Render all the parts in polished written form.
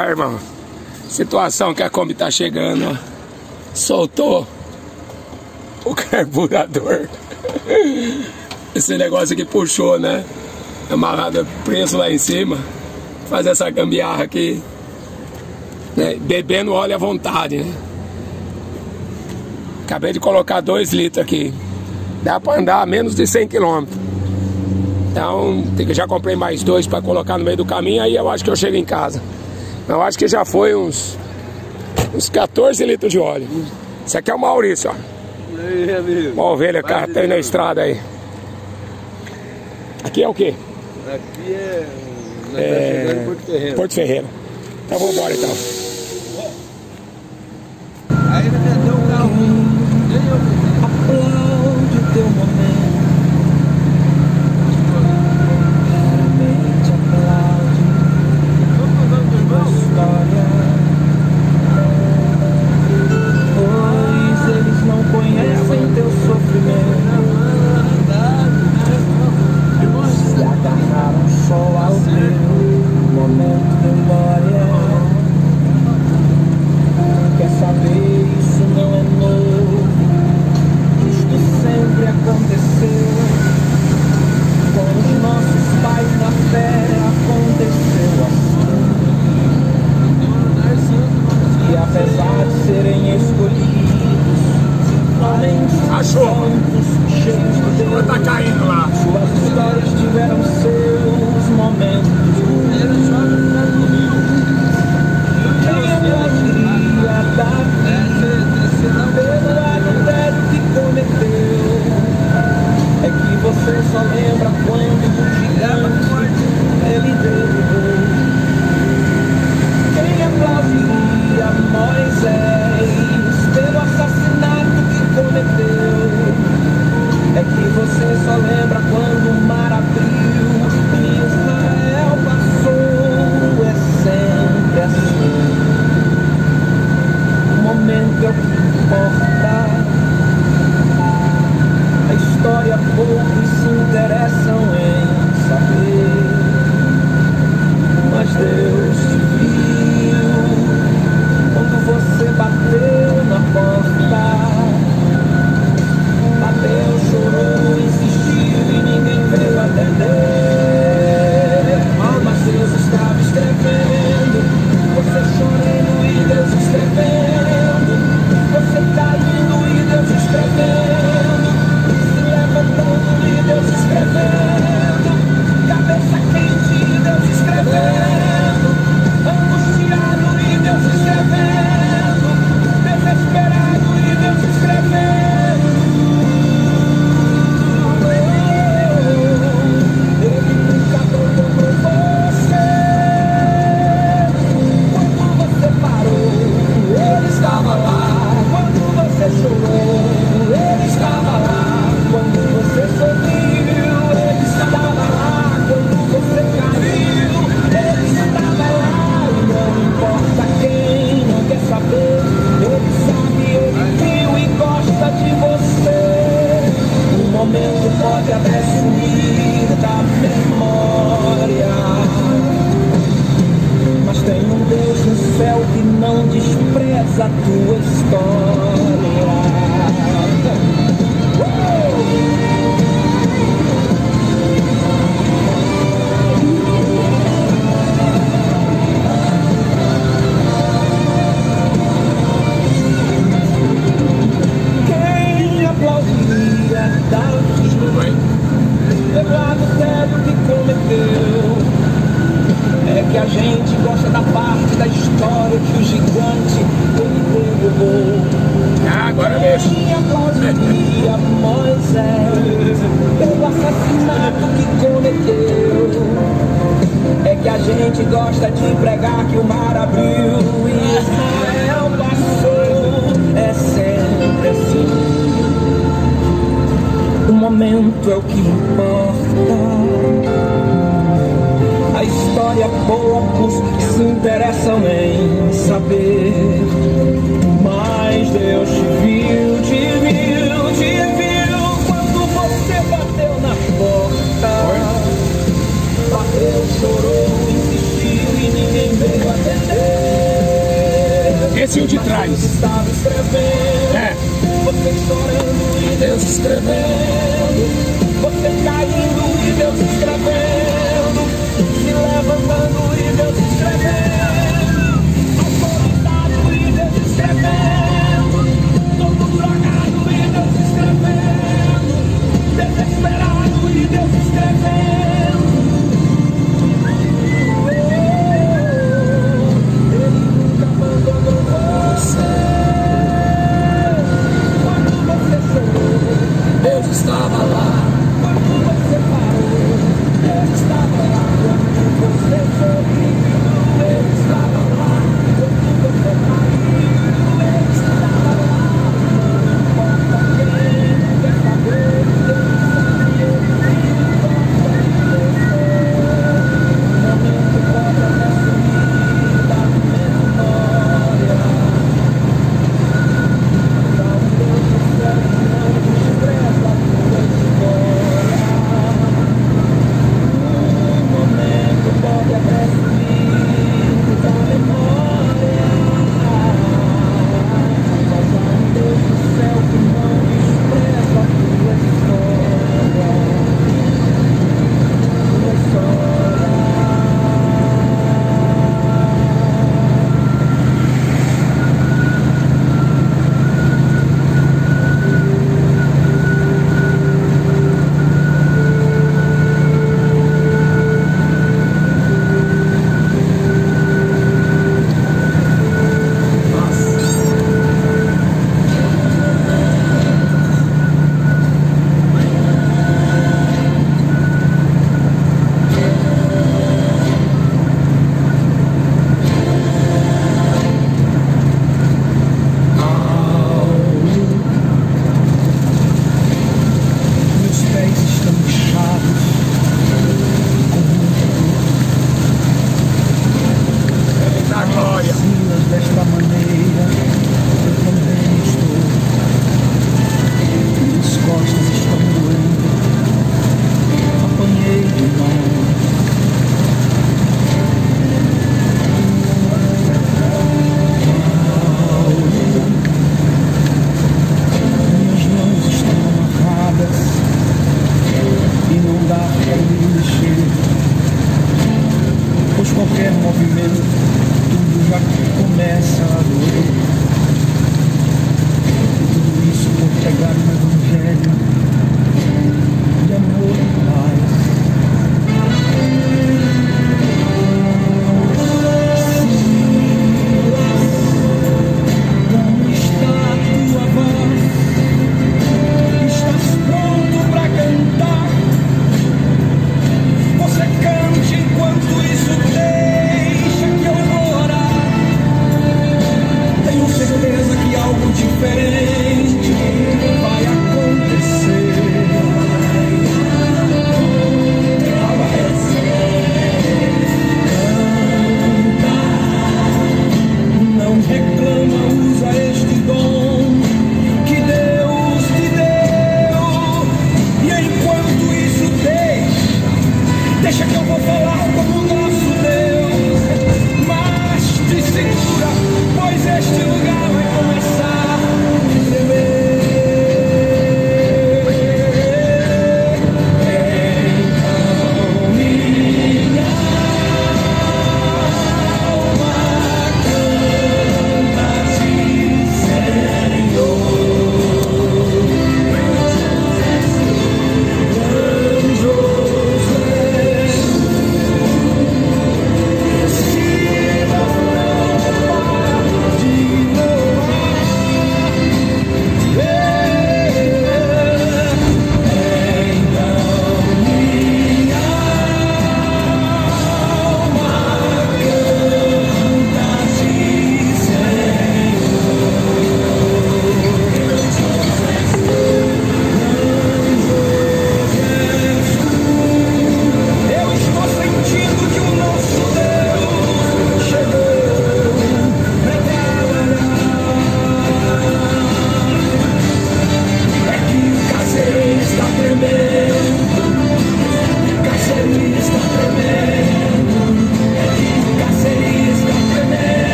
Ah, irmão, situação que a Kombi tá chegando, ó. Soltou o carburador. Esse negócio aqui puxou, né? Amarrado preso lá em cima. Faz essa gambiarra aqui, né? Bebendo óleo à vontade, né? Acabei de colocar 2 litros aqui. Dá pra andar a menos de 100 km. Então, já comprei mais 2 para colocar no meio do caminho. Aí eu acho que eu chego em casa. Eu acho que já foi uns 14 litros de óleo. Esse aqui é o Maurício, ó. E aí, amigo? Uma ovelha cartei na estrada aí. Aqui é o quê? Aqui é Porto Ferreira. Porto Ferreira. Então vamos embora então. Aí ele meteu o carro. Aplaude o teu momento. Realmente aplaude tua história. Pois eles não conhecem teu sofrimento. Se agarraram só ao teu momento de glória. Quer saber, isso não é novo. Isto sempre aconteceu. Com os nossos pais na fé aconteceu assim. E apesar de serem escolhidos, homens santos, cheios de Deus, Tá caindo lá. suas histórias tiveram seus momentos. Quem aplaudiria Davi pelo adultério que cometeu? É que você só lembra quando o gigante ele derrubou. Quem aplaudiria Moisés pelo assassinato que cometeu? É que você só lembra quando o mar abriu e Israel passou. É sempre assim. O momento é o que importa. A história poucos se interessam em saber. Mas Deus te viu quando você bateu na porta. Bateu, chorou, insistiu e ninguém veio atender. Mas Deus estava escrevendo, você chorando e Deus escrevendo, você caindo e Deus escrevendo, se levantando e Deus escrevendo, cabeça quente e Deus escrevendo, angustiado e Deus escrevendo, desesperado e Deus escrevendo. Ele nunca contou por você. Quando você parou, ele estava lá. Quando você chorou, ele estava lá. Quando você sorriu, ele estava lá. Quando você caiu, ele estava lá. E não importa quem não quer saber, ele sabe, ele viu e gosta de você. O momento pode até sumir da memória, mas tem um Deus no céu que não despreza a tua história. Quem aplaudiria Davi pelo adultério que cometeu? É que a gente gosta da parte da história que o gigante ele derrubou. Ah, agora mesmo. Quem aplaudiria Moisés pelo assassinato que cometeu? É que a gente gosta de pregar que o mar abriu e Israel passou. É sempre assim. O momento é o que importa. A história poucos se interessam em saber. Mas Deus te viu, te viu, te viu quando você bateu na porta. Bateu, chorou, insistiu e ninguém veio atender. comecinho de trás. Estava escrevendo, É. você chorando e Deus escrevendo, você caindo e Deus escrevendo, se levantando e Deus escrevendo, alcoolizado e Deus escrevendo, todo drogado e Deus escrevendo, desesperado e Deus escrevendo. Ele nunca abandonou você. Quando você chorou, Deus estava lá. Quando você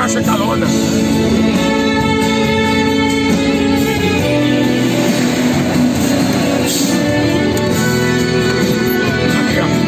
baixa calona. Aqui, ó.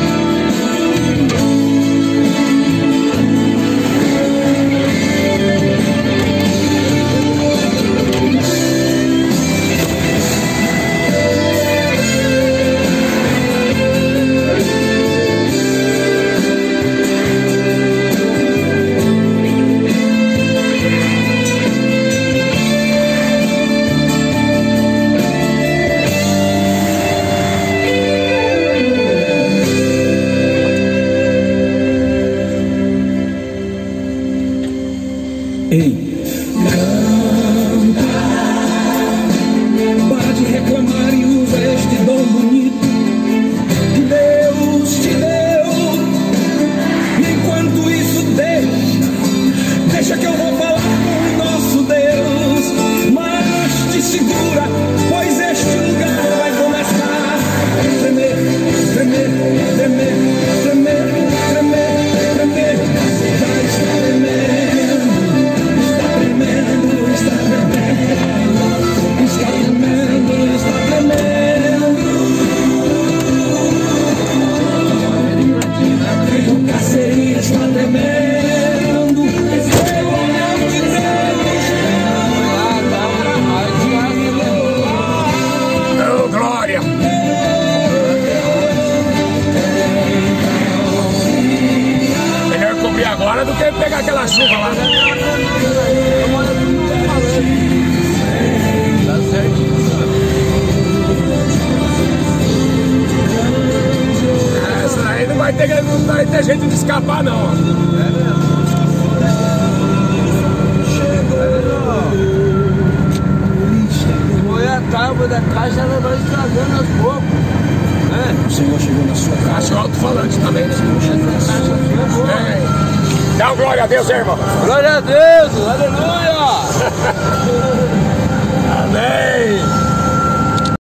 Ei, canta, para de reclamar e usa este dom bonito que Deus te deu. Enquanto isso deixa que eu vou falar com o nosso Deus, mas te segura, pois este lugar vai começar a tremer, tremer, tremer, tremer, tremer, tremer, já está tremendo. Agora do que pegar aquela chuva lá, né? Tá certinho. Essa aí não vai ter jeito de escapar, não. Foi a tábua da caixa, ela vai estragando aos poucos. O Senhor chegou na sua casa. Caixa alto-falante também. Dá uma glória a Deus, irmão. Glória a Deus, aleluia! Amém.